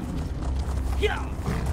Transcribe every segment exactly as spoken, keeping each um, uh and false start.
Yeah.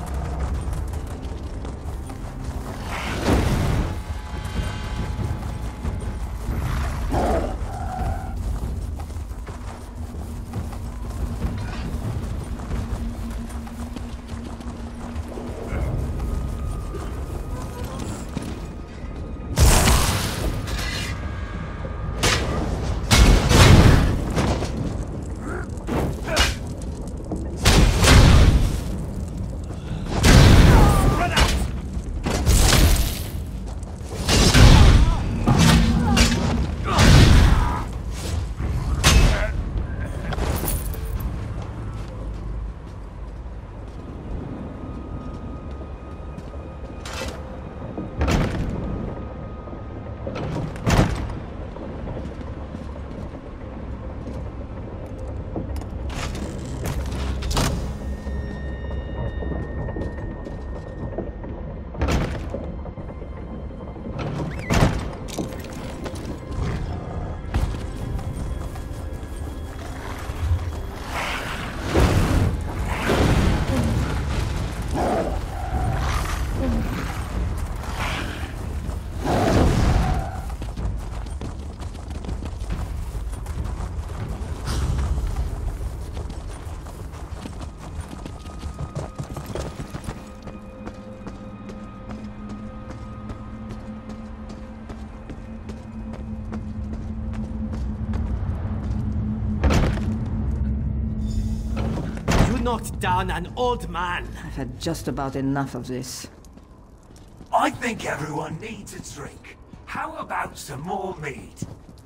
Knocked down an old man. I've had just about enough of this. I think everyone needs a drink. How about some more mead?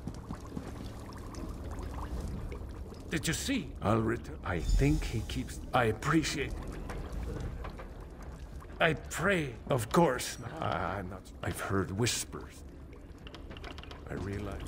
Did you see, Ulrich? I think he keeps... I appreciate it. I pray, of course. I, I'm not... I've heard whispers. I realize...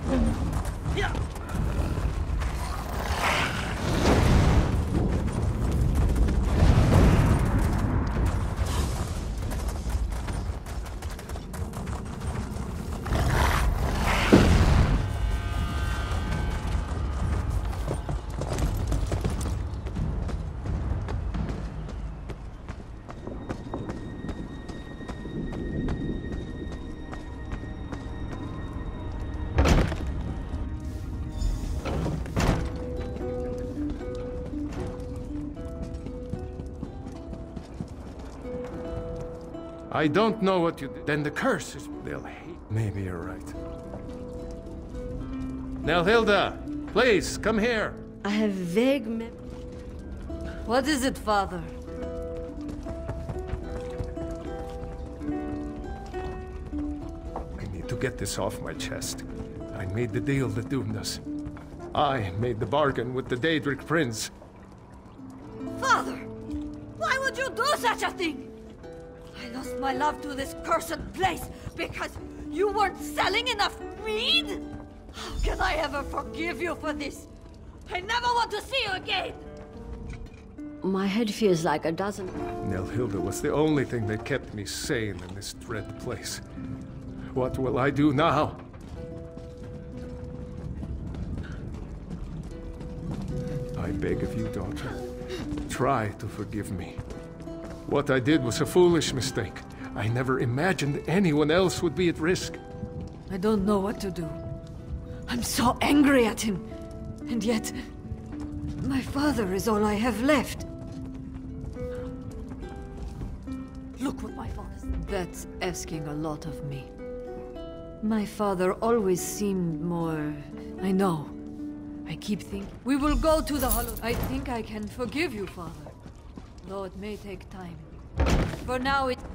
I don't know what you did. Then the curse is... They'll hate... Maybe you're right. Nelhilda, please, come here. I have vague mem- What is it, Father? I need to get this off my chest. I made the deal that doomed us. I made the bargain with the Daedric Prince. Father! Why would you do such a thing? I lost my love to this cursed place because you weren't selling enough mead? How can I ever forgive you for this? I never want to see you again! My head feels like a dozen... Nelhilda was the only thing that kept me sane in this dread place. What will I do now? I beg of you, daughter. Try to forgive me. What I did was a foolish mistake. I never imagined anyone else would be at risk. I don't know what to do. I'm so angry at him. And yet... my father is all I have left. Look what my father said. That's asking a lot of me. My father always seemed more... I know. I keep thinking... We will go to the Hollow... I think I can forgive you, Father. Though it may take time. For now, it's...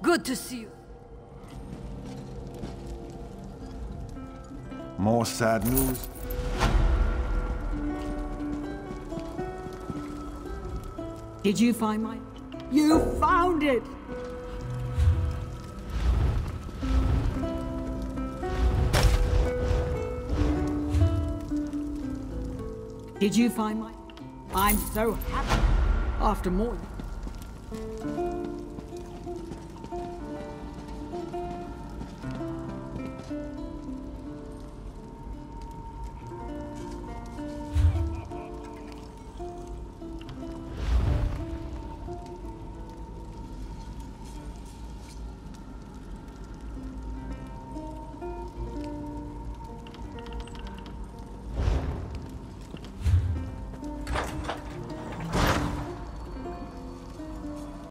Good to see you. More sad news? Did you find my... You found it! Did you find my... I'm so happy. After more...